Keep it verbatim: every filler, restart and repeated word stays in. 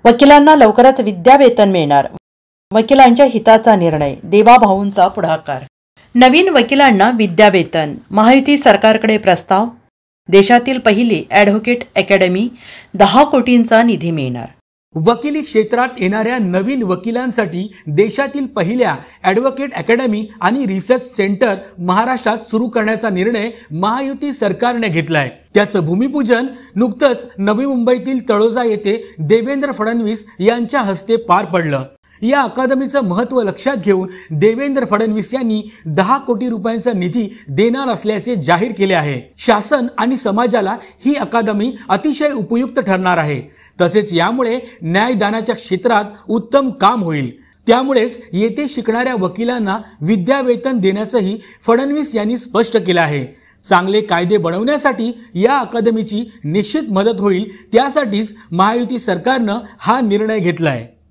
वकिलांना लवकरच विद्यावेतन मिळणार. वकिलांच्या हिताचा निर्णय, देवाभाऊंचा पुढाकार. नवीन वकिलांना विद्यावेतन, महायुती सरकारकडे प्रस्ताव. देशातील पहिली ॲडव्होकेट अकॅडमी, दहा कोटींचा निधी मिळणार. वकिली क्षेत्रात येणाऱ्या नवीन वकिलांसाठी देशातील पहिल्या ॲडव्होकेट अकॅडमी आणि रिसर्च सेंटर महाराष्ट्रात सुरू करण्याचा निर्णय महायुती सरकारने घेतलाय. त्याचं भूमिपूजन नुकतंच नवी मुंबईतील तळोजा येथे देवेंद्र फडणवीस यांच्या हस्ते पार पडलं. या अकादमीचं महत्त्व लक्षात घेऊन देवेंद्र फडणवीस यांनी दहा कोटी रुपयांचा निधी देणार असल्याचे जाहीर केले आहे. शासन आणि समाजाला ही अकादमी अतिशय उपयुक्त ठरणार आहे. तसेच यामुळे न्यायदानाच्या क्षेत्रात उत्तम काम होईल. त्यामुळेच येथे शिकणाऱ्या वकिलांना विद्यावेतन देण्याचंही फडणवीस यांनी स्पष्ट केलं आहे. चांगले कायदे बनवण्यासाठी या अकादमीची निश्चित मदत होईल. त्यासाठीच महायुती सरकारनं हा निर्णय घेतलाय.